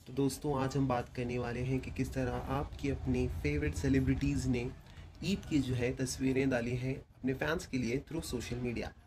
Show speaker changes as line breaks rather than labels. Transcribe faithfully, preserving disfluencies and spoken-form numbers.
तो दोस्तों आज हम बात करने वाले हैं कि किस तरह आपकी अपनी फेवरेट सेलिब्रिटीज़ ने ईद की जो है तस्वीरें डाली हैं अपने फैंस के लिए थ्रू सोशल मीडिया।